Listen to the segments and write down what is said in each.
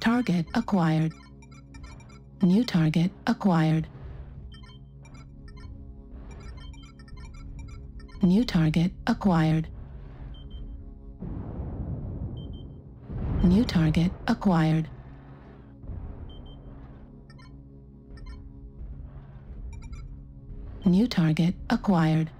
Target acquired. New target acquired. New target acquired. New target acquired. New target acquired.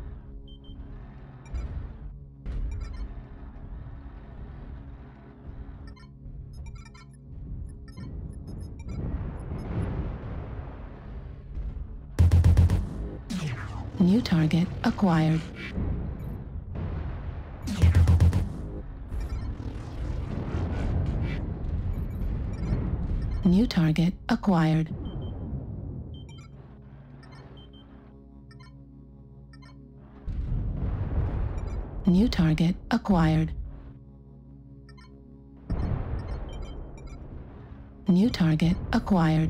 New target acquired. New target acquired. New target acquired. New target acquired.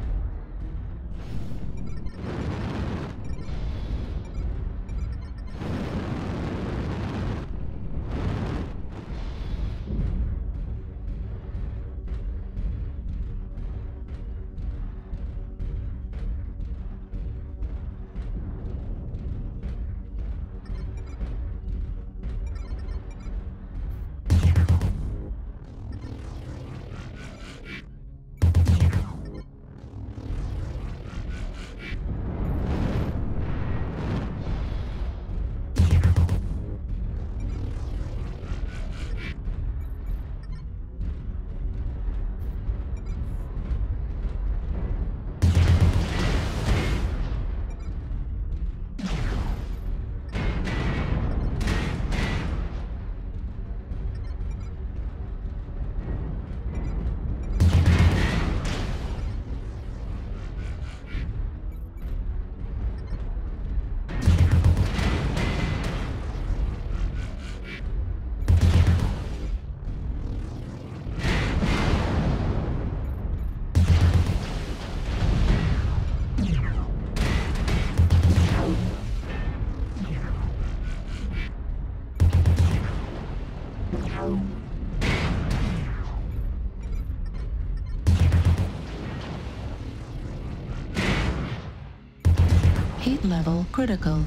Heat level critical.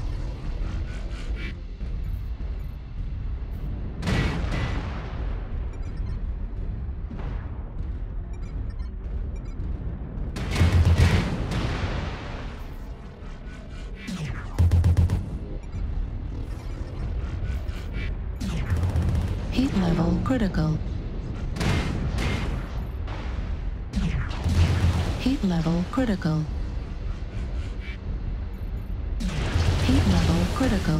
Heat level critical. Heat level critical. Heat level critical.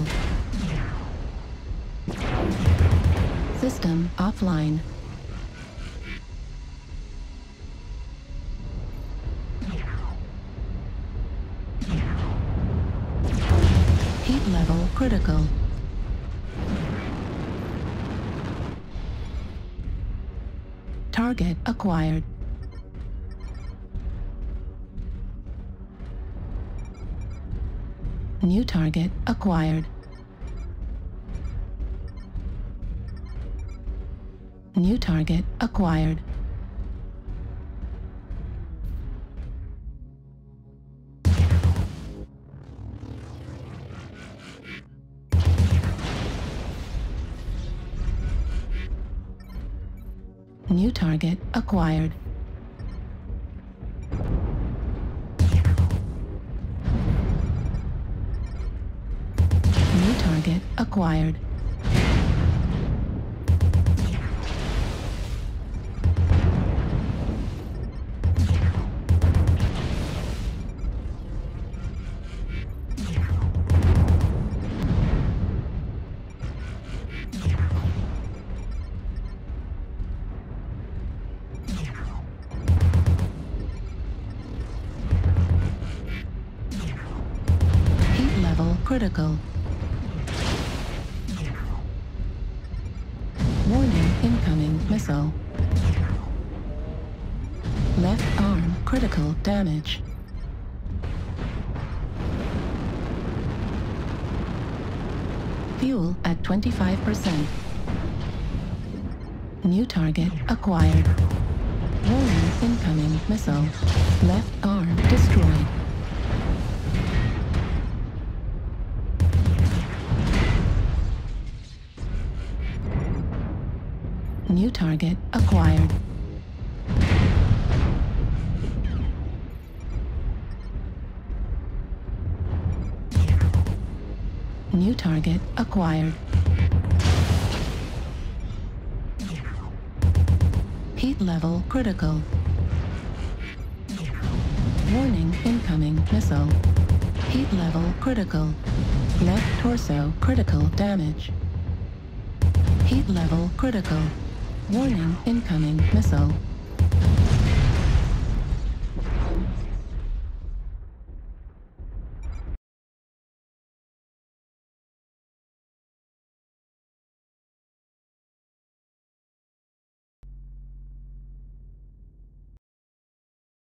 System offline. Heat level critical. Target acquired. New target acquired. New target acquired. New target acquired. New target acquired. Critical. Warning, incoming missile. Left arm critical damage. Fuel at 25%. New target acquired. Warning, incoming missile. Left arm destroyed. New target acquired. New target acquired. Heat level critical. Warning, incoming missile. Heat level critical. Left torso critical damage. Heat level critical. Warning, incoming missile.